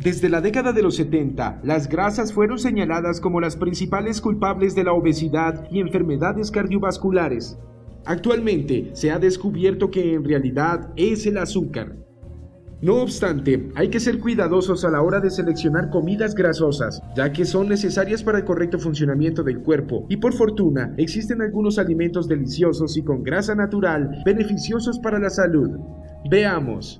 Desde la década de los 70, las grasas fueron señaladas como las principales culpables de la obesidad y enfermedades cardiovasculares. Actualmente se ha descubierto que en realidad es el azúcar. No obstante, hay que ser cuidadosos a la hora de seleccionar comidas grasosas, ya que son necesarias para el correcto funcionamiento del cuerpo, y por fortuna existen algunos alimentos deliciosos y con grasa natural beneficiosos para la salud. Veamos.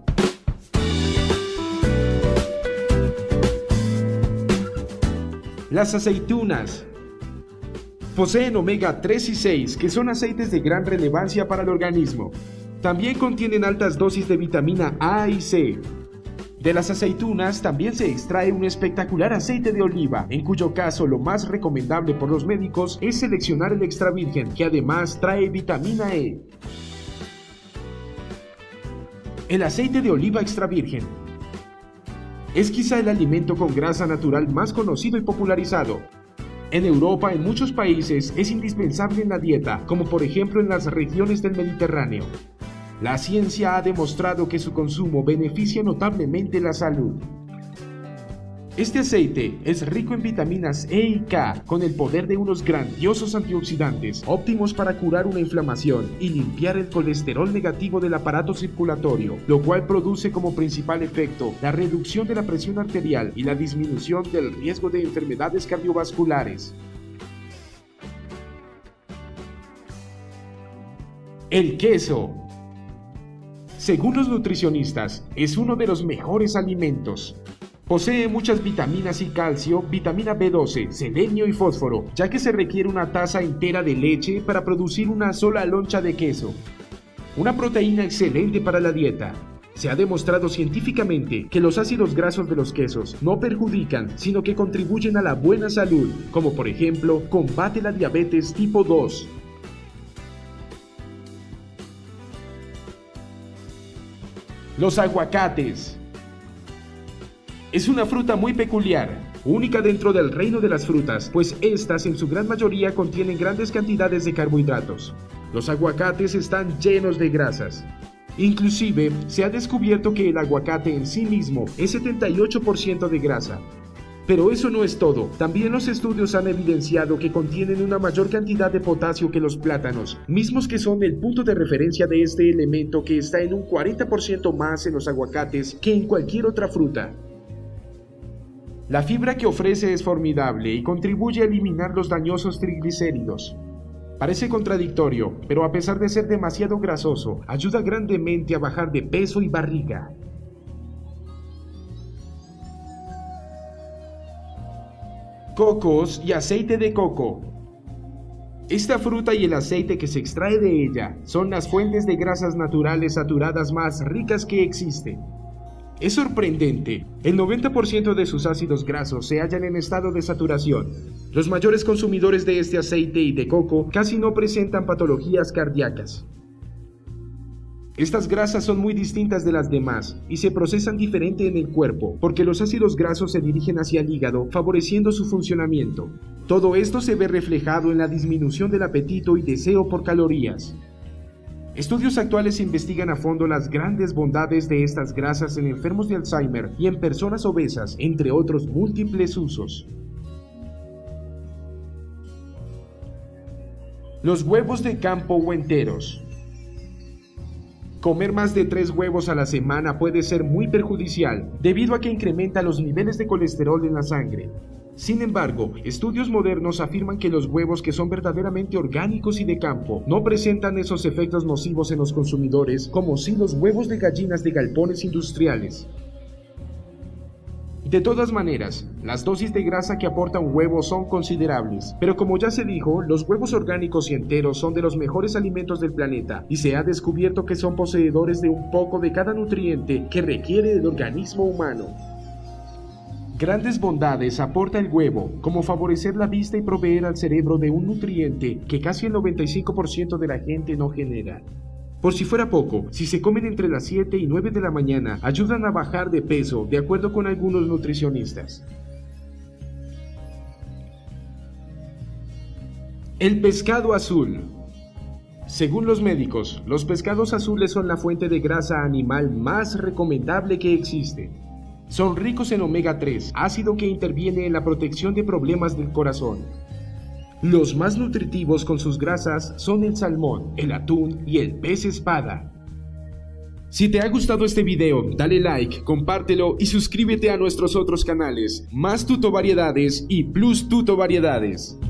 Las aceitunas. Poseen omega 3 y 6, que son aceites de gran relevancia para el organismo. También contienen altas dosis de vitamina A y C. De las aceitunas también se extrae un espectacular aceite de oliva, en cuyo caso lo más recomendable por los médicos es seleccionar el extra virgen, que además trae vitamina E. El aceite de oliva extra virgen es quizá el alimento con grasa natural más conocido y popularizado. En Europa, en muchos países, es indispensable en la dieta, como por ejemplo en las regiones del Mediterráneo. La ciencia ha demostrado que su consumo beneficia notablemente la salud. Este aceite es rico en vitaminas E y K, con el poder de unos grandiosos antioxidantes, óptimos para curar una inflamación y limpiar el colesterol negativo del aparato circulatorio, lo cual produce como principal efecto la reducción de la presión arterial y la disminución del riesgo de enfermedades cardiovasculares. El queso. Según los nutricionistas, es uno de los mejores alimentos. Posee muchas vitaminas y calcio, vitamina B12, selenio y fósforo, ya que se requiere una taza entera de leche para producir una sola loncha de queso. Una proteína excelente para la dieta. Se ha demostrado científicamente que los ácidos grasos de los quesos no perjudican, sino que contribuyen a la buena salud, como por ejemplo, combate la diabetes tipo 2. Los aguacates. Es una fruta muy peculiar, única dentro del reino de las frutas, pues estas en su gran mayoría contienen grandes cantidades de carbohidratos. Los aguacates están llenos de grasas. Inclusive, se ha descubierto que el aguacate en sí mismo es 78% de grasa. Pero eso no es todo, también los estudios han evidenciado que contienen una mayor cantidad de potasio que los plátanos, mismos que son el punto de referencia de este elemento, que está en un 40% más en los aguacates que en cualquier otra fruta. La fibra que ofrece es formidable y contribuye a eliminar los dañosos triglicéridos. Parece contradictorio, pero a pesar de ser demasiado grasoso, ayuda grandemente a bajar de peso y barriga. Cocos y aceite de coco. Esta fruta y el aceite que se extrae de ella son las fuentes de grasas naturales saturadas más ricas que existen. Es sorprendente, el 90% de sus ácidos grasos se hallan en estado de saturación. Los mayores consumidores de este aceite y de coco casi no presentan patologías cardíacas. Estas grasas son muy distintas de las demás y se procesan diferente en el cuerpo, porque los ácidos grasos se dirigen hacia el hígado, favoreciendo su funcionamiento. Todo esto se ve reflejado en la disminución del apetito y deseo por calorías. Estudios actuales investigan a fondo las grandes bondades de estas grasas en enfermos de Alzheimer y en personas obesas, entre otros múltiples usos. Los huevos de campo o enteros. Comer más de 3 huevos a la semana puede ser muy perjudicial, debido a que incrementa los niveles de colesterol en la sangre. Sin embargo, estudios modernos afirman que los huevos que son verdaderamente orgánicos y de campo no presentan esos efectos nocivos en los consumidores como si los huevos de gallinas de galpones industriales. De todas maneras, las dosis de grasa que aporta un huevo son considerables, pero como ya se dijo, los huevos orgánicos y enteros son de los mejores alimentos del planeta y se ha descubierto que son poseedores de un poco de cada nutriente que requiere el organismo humano. Grandes bondades aporta el huevo, como favorecer la vista y proveer al cerebro de un nutriente que casi el 95% de la gente no genera. Por si fuera poco, si se comen entre las 7 y 9 de la mañana, ayudan a bajar de peso, de acuerdo con algunos nutricionistas. El pescado azul. Según los médicos, los pescados azules son la fuente de grasa animal más recomendable que existe. Son ricos en omega 3, ácido que interviene en la protección de problemas del corazón. Los más nutritivos con sus grasas son el salmón, el atún y el pez espada. Si te ha gustado este video, dale like, compártelo y suscríbete a nuestros otros canales, Más Tuto Variedades y Plus Tuto Variedades.